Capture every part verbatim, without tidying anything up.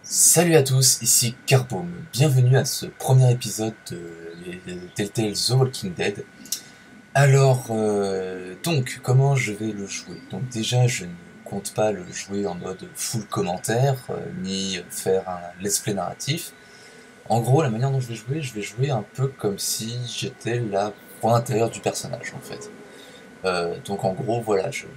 Salut à tous, ici Carboom. Bienvenue à ce premier épisode de Telltale The Walking Dead. Alors, euh, donc, comment je vais le jouer? Donc déjà, je ne compte pas le jouer en mode full commentaire, euh, ni faire un let's play narratif. En gros, la manière dont je vais jouer, je vais jouer un peu comme si j'étais la voix intérieure du personnage, en fait. Euh, donc en gros, voilà, je...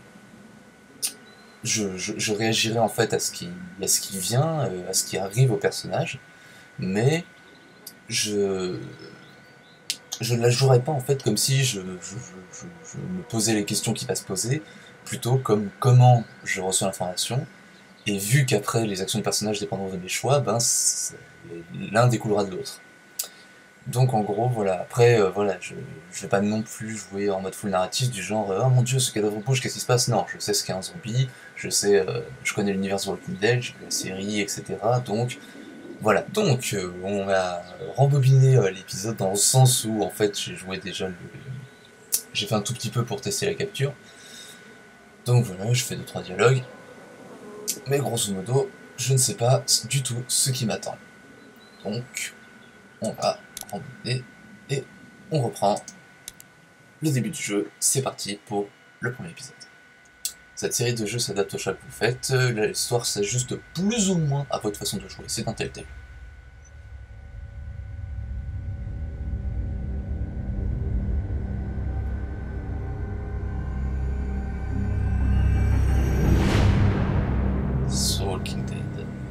Je, je, je réagirai en fait à ce qui, à ce qui vient, euh, à ce qui arrive au personnage, mais je je ne la jouerai pas en fait comme si je, je, je, je me posais les questions qui va se poser, plutôt comme comment je reçois l'information, et vu qu'après les actions du personnage dépendront de mes choix, ben l'un découlera de l'autre. Donc en gros, voilà, après, euh, voilà, je, je vais pas non plus jouer en mode full narratif du genre « Oh mon dieu, ce cadavre bouge, qu'est-ce qui se passe ?» Non, je sais ce qu'est un zombie, je sais, euh, je connais l'univers de Walking Dead, j'ai vu la série, et cetera. Donc, voilà. Donc, euh, on va rembobiner euh, l'épisode dans le sens où, en fait, j'ai joué déjà le... J'ai fait un tout petit peu pour tester la capture. Donc voilà, je fais deux trois dialogues. Mais grosso modo, je ne sais pas du tout ce qui m'attend. Donc, on va rembobiner et on reprend le début du jeu. C'est parti pour le premier épisode. Cette série de jeux s'adapte au choix que vous faites, l'histoire s'ajuste plus ou moins à votre façon de jouer, c'est un Telltale. The Walking Dead.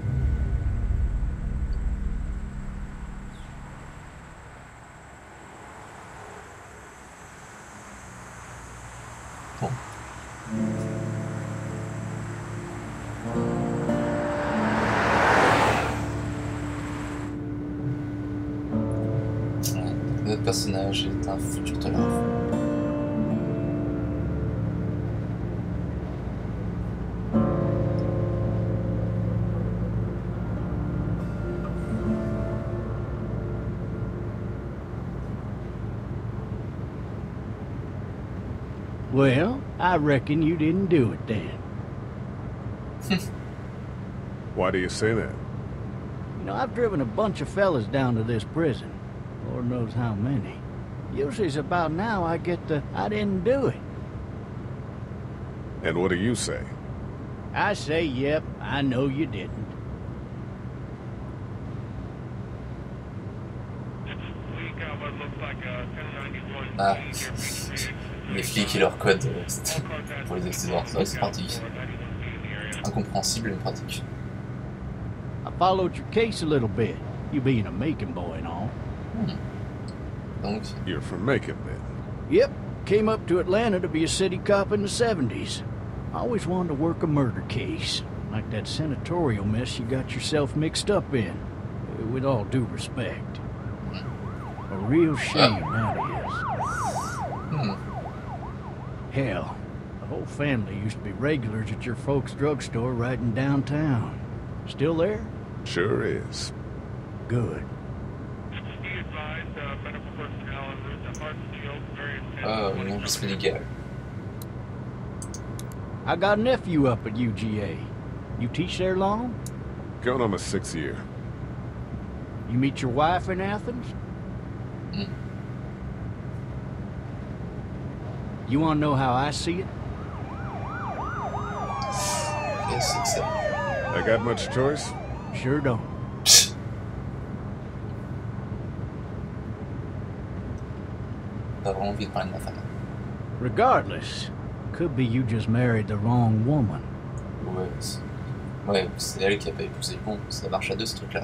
Bon. Notre personnage est un futur tonnerre. Well, I reckon you didn't do it then. Why do you say that? You know, I've driven a bunch of fellas down to this prison. Lord knows how many. Usually it's about now I get the, I didn't do it. And what do you say? I say, yep, I know you didn't. Ah, les flics et leur code pour les accessoires, c'est vrai que c'est pratique. Incompréhensible mais pratique. I followed your case a little bit, you being a Macon boy and all. Hmm. Donc, You're from Macon, then? Yep, came up to Atlanta to be a city cop in the seventies. I always wanted to work a murder case, like that senatorial mess you got yourself mixed up in, with all due respect. A real shame, that is. hmm. Hell, the whole family used to be regulars at your folks' drugstore right in downtown. Still there? Sure is. Good. Ah, non, je suis légal. I got a nephew up at U G A. You teach there long? Going on my sixth year. You meet your wife in Athens? Hmm. You want to know how I see it? Qu'est-ce que c'est I got much choice? Sure don't. Psst. Pas vraiment envie de parler de ma femme. Regardless, could be you just married the wrong woman. Ouais, c'est... ouais, c'est elle qui a pas épousé le bon, ça marche à deux ce truc-là.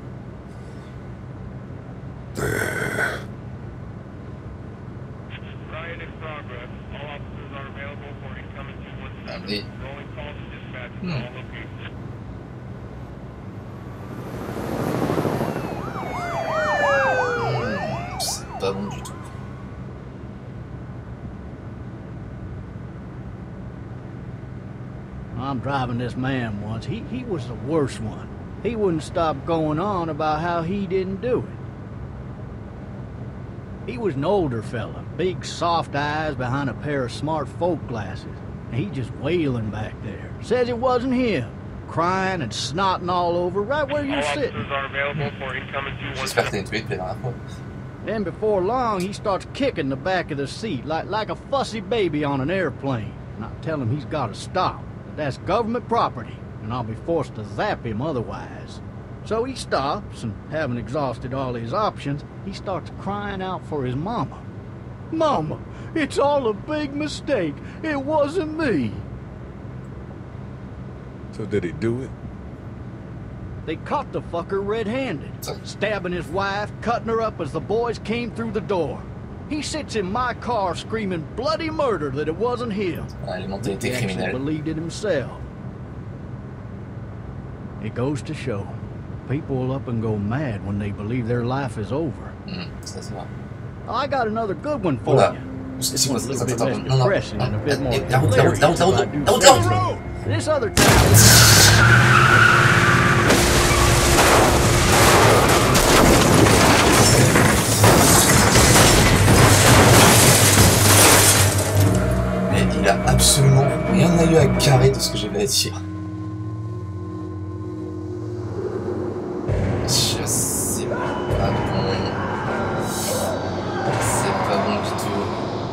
Allez. Hmm. Hmm, c'est pas bon du tout. I'm driving this man once. He, he was the worst one. He wouldn't stop going on about how he didn't do it. He was an older fella, big soft eyes behind a pair of smart folk glasses. And he just wailing back there. Says it wasn't him. crying and snotting all over right where you're sitting. J'espère que t'as nettoyé depuis la dernière fois. Then before long, he starts kicking the back of the seat like, like a fussy baby on an airplane. And I tell him he's got to stop, that that's government property, and I'll be forced to zap him otherwise. So he stops, and having exhausted all his options, he starts crying out for his mama. Mama, it's all a big mistake. It wasn't me. So did he do it? They caught the fucker red-handed, stabbing his wife, cutting her up as the boys came through the door. He sits in my car screaming bloody murder that it wasn't him. Ah, les mentalités He actually criminelles. believed it himself. It goes to show, people will up and go mad when they believe their life is over. Hmm, ça c'est vrai. I got another good one for Oula. you. C'est This quoi one's a ça? little bit Attends, less non, non. depressing and a bit more La route, la route, la route, la route, hilarious, if I do la route, say la so. route. This other time... Mais il a absolument rien à eu à carrer de ce que j'avais à dire. Je sais pas bon. C'est pas bon du tout.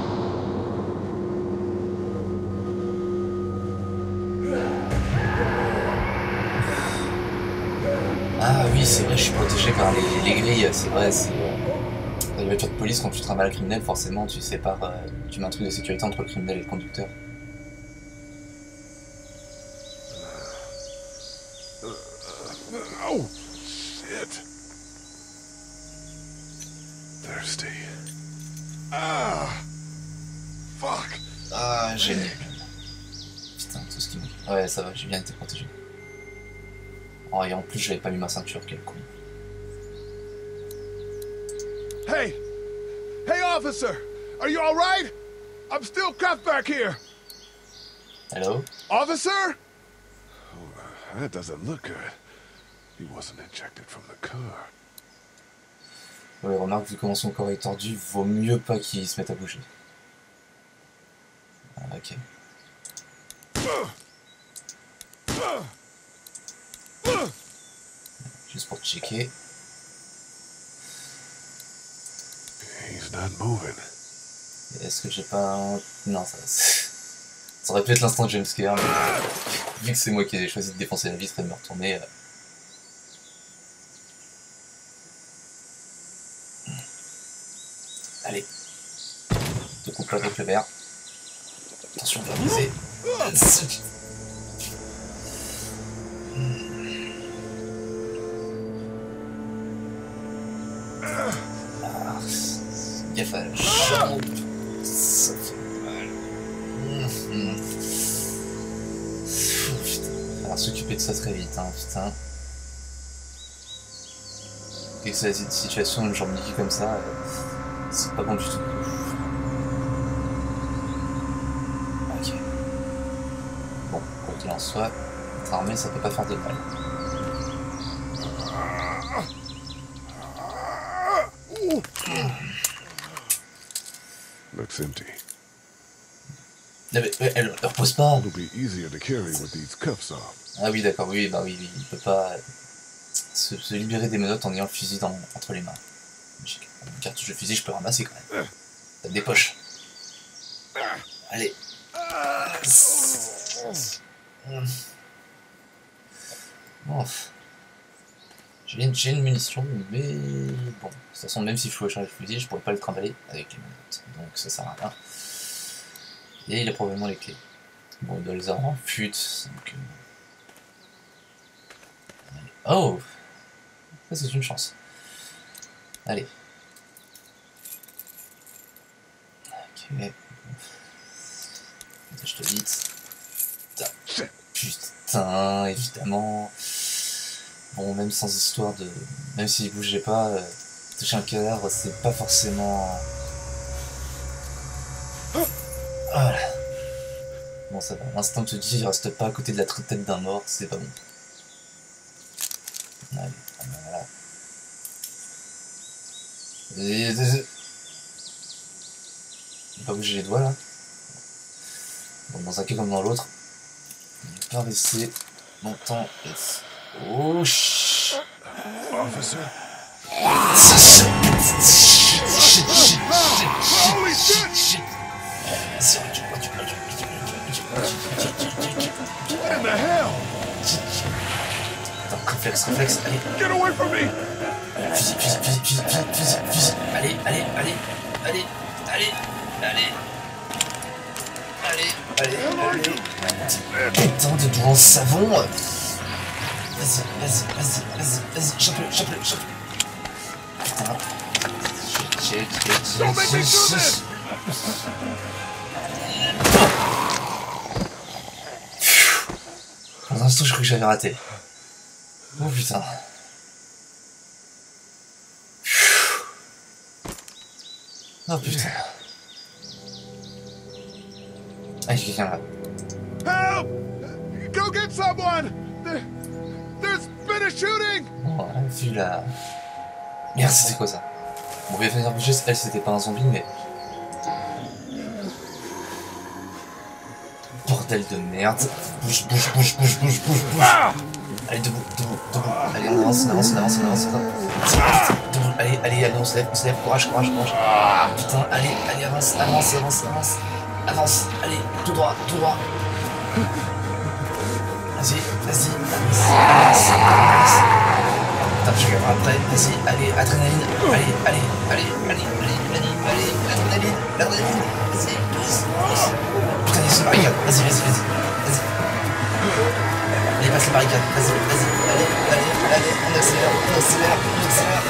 Ah oui, c'est vrai, je suis protégé par les, les grilles, c'est vrai, c'est... Dans les voitures de police, quand tu travailles un criminel, forcément, tu sépares, euh, tu mets un truc de sécurité entre le criminel et le conducteur. Oh, shit. Thirsty. Ah, fuck. Ah, génial. Putain, tout ce qui me... Ouais, ça va, j'ai bien été protégé. Oh, et en plus, j'avais pas mis ma ceinture, quel con. Hey, hey, officer, are you all right? I'm still cuffed back here. Hello? Officer? Oh, that doesn't look good. He wasn't ejected from the car. Ouais, remarque, vu comment son corps est tordu, vaut mieux pas qu'il se mette à bouger. Ah, ok. Juste pour checker. He's not moving. Est-ce que j'ai pas un... Non, ça... ça aurait pu être l'instant jumpscare, mais... Vu que c'est moi qui ai choisi de défoncer la vitre et de me retourner... Euh... Allez. Te coupe avec le verre. Attention, on va viser. Ah, gaffe à la jambe. Ça fait mal. Mmh. Pff, putain. Il va falloir s'occuper de ça très vite, hein, putain. Et que c'est la situation, une jambe niquée comme ça, euh, c'est pas bon du tout. Ok. Bon, quoi qu'il en soit, être armé, ça peut pas faire de mal. Looks empty. Non mais, ouais, elle, elle repose pas. It'll be easier to carry with these cuffs off. Ah oui, d'accord, oui, bah oui, oui, il peut pas euh, se, se libérer des menottes en ayant le fusil dans, entre les mains. J'ai une cartouche de fusil, je peux ramasser quand même. T'as des poches. Allez. Bon. J'ai une, j'ai une munition, mais bon, de toute façon, même si je pouvais charger le fusil, je pourrais pas le trimballer avec les menottes. Donc ça sert à rien. Et il a probablement les clés. Bon, il doit les avoir en fut. Donc, euh... Oh! Ça, c'est une chance. Allez. Ok. Dépêche-toi vite. Putain. Putain, évidemment. Bon, même sans histoire de... Même s'il bougeait pas, euh, toucher un cadavre, c'est pas forcément... Voilà. Bon, ça va. L'instinct te dit, reste pas à côté de la tête d'un mort, c'est pas bon. Allez, voilà. Et... Pas bouger les doigts, là. Bon, dans un cas comme dans l'autre, il va pas rester longtemps. Yes. Oh, chut. Officer? Shit, shit, shit, Holy shit! shit. What in the hell? Attends, réflexe, réflexe, allez. Get away from me! Fusil, fusil, fusil, fusil, fusil, fusil. Allez, allez, allez, allez, allez, allez. Allez, allez, allez. Putain de doigt en savon. Vas-y, vas-y, vas-y, vas-y, vas-y, chope-le, chope-le, chope-le. Putain. Shit, shit, shit, Don't make me do shit, this! Pour l'instant, je crois que j'avais raté. Oh putain. Oh putain. Ah, il y a quelqu'un là. Help! Go get someone! There, there's been a shooting! Bon, on a vu la... Merde, c'était quoi ça? Bon, bien faire bouger, elle c'était pas un zombie, mais... Bordel de merde. Bouge, bouge, bouge, bouge, bouge, bouge, bouge. Allez, debout, debout, debout. Allez, on avance, on avance, on avance, on avance, on avance. Debout, allez, allez, allez, on se lève, on se lève, courage, courage, courage. Putain, allez, allez, avance, avance, avance, avance. Avance, allez, tout droit, tout droit. Vas-y, vas-y, avance, avance, avance. Putain, je regarde après, vas-y, allez, adrénaline. Allez, allez, allez, allez, allez, allez, allez, adrénaline, adrénaline. Vas-y, pousse, pousse. Putain, il y a une barricade, vas-y, vas-y, vas-y, vas-y. Allez, passe la barricade, vas-y, vas-y, allez, allez, allez, on accélère, on accélère, on accélère.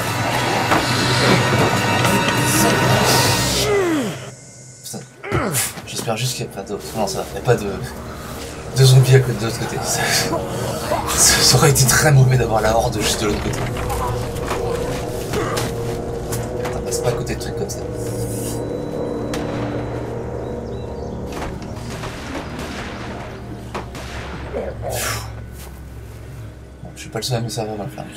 Putain, j'espère juste qu'il n'y a pas d'autres. Non, ça va, il n'y a pas de, de zombies à côté de l'autre côté. Ça, ça aurait été très mauvais d'avoir la horde juste de l'autre côté. Putain, passe pas à côté de trucs comme ça. Bon, je suis pas le seul à me servir dans le flingue.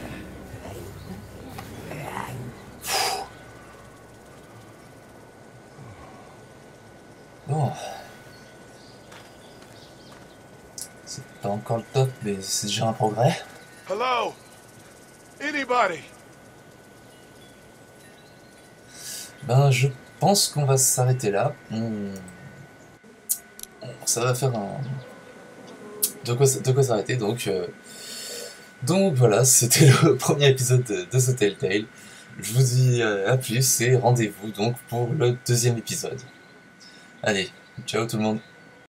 Bon. C'est pas encore le top, mais c'est déjà un progrès. Hello? Anybody? Ben, je pense qu'on va s'arrêter là. On... Ça va faire un... De quoi, de quoi s'arrêter, donc... Euh... Donc voilà, c'était le premier épisode de, de ce Telltale. Je vous dis euh, à plus et rendez-vous donc pour le deuxième épisode. Allez, ciao tout le monde.